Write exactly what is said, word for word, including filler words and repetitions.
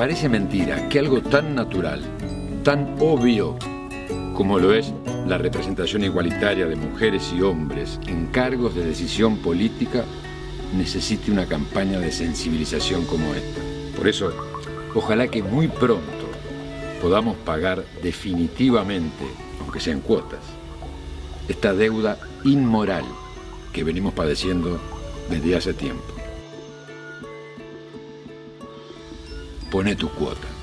parece mentira que algo tan natural, tan obvio como lo es la representación igualitaria de mujeres y hombres en cargos de decisión política, necesite una campaña de sensibilización como esta. Por eso, ojalá que muy pronto podamos pagar definitivamente, aunque sea en cuotas, esta deuda inmoral que venimos padeciendo desde hace tiempo. Pone tu cuota.